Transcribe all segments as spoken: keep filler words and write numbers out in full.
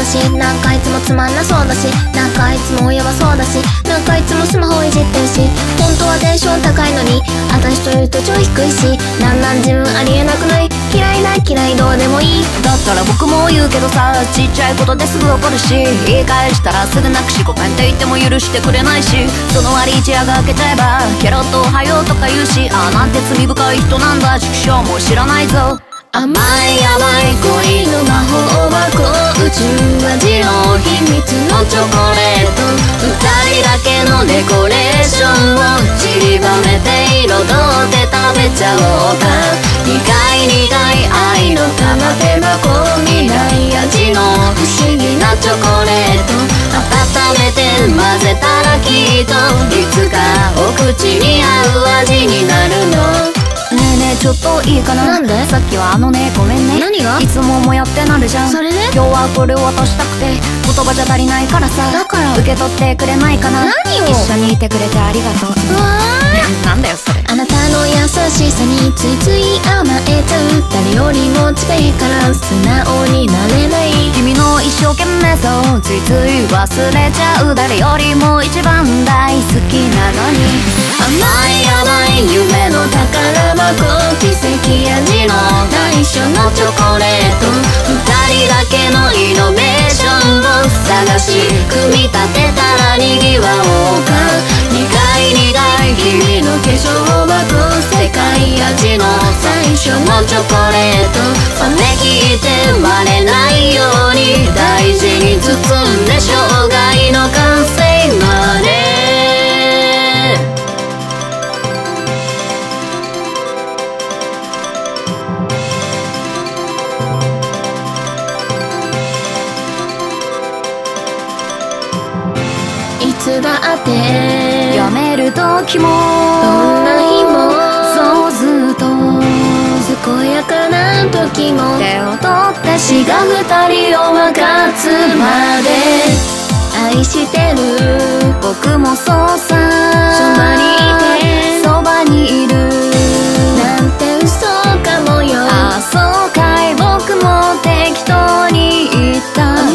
し、なんかいつもつまんなそうだし、なんかいつもやばそうだし、なんかいつもスマホいじってるし、本当はテンション高いのに私といると超低いし、なんなん自分ありえなくない？嫌いだ嫌いどうでもいい。 だったら僕も言うけどさ、ちっちゃいことですぐ怒るし、言い返したらすぐ泣くし、ごめんって言っても許してくれないし、その割一夜が明けちゃえばケロッとおはようとか言うし、ああなんて罪深い人なんだ、畜生もう知らないぞ。 甘い甘い恋の魔法箱、宇宙味の秘密のチョコレート、二人だけのデコレーションを散りばめて彩って食べちゃおうか。苦い苦い愛の玉手箱、未来味の不思議なチョコレート、温めて混ぜたらきっといつかお口に合う味になるの。 ねえねえちょっといいかな。 なんで？ さっきはあのねごめんね。 何が？ いつももやってなるじゃん。 それで？ 今日はこれを渡したくて言葉じゃ足りないからさ、 だから受け取ってくれないかな。 何を？ 一緒にいてくれてありがとう。 うわーなんだよそれ。 あなたの優しさについつい甘えちゃう、誰よりも近いから素直になれない。 君の一生懸命さをついつい忘れちゃう、誰よりも一番大好きなのに。 甘い甘い夢の宝箱、奇跡味の内緒のチョコレート、二人だけのイノベーションを探し組み立てたらにぎわおうか。苦い苦い日々の化粧箱、世界味の最初のチョコレート、冷め切って割れないように大事に包んで生涯の完成まで。いつだってやめる時もどんな日もそうずっと健やかな時も手を取って死が二人を分かつまで愛してる。 僕もそうさ、 そばにいてそばにいるなんて嘘かもよ。 ああそうかい、僕も適当に言った。 甘い甘い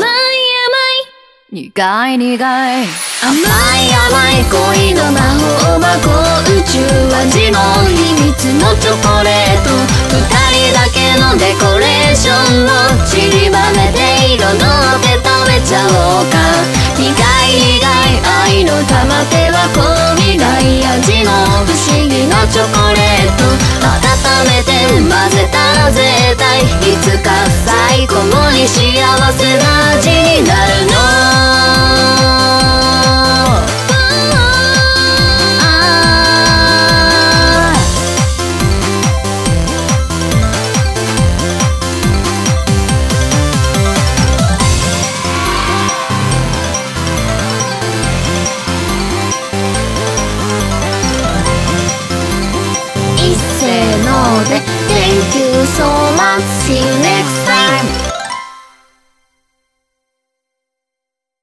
苦い苦い甘い甘い恋の魔法箱、宇宙味の秘密のチョコレート、二人だけのデコレーションを散りばめて彩って食べちゃおうか。苦い苦い愛の玉手箱、未来味の不思議なチョコレート、温めて混ぜたら絶対いつか最高に幸せな味になるの。せーので Thank you so much See you next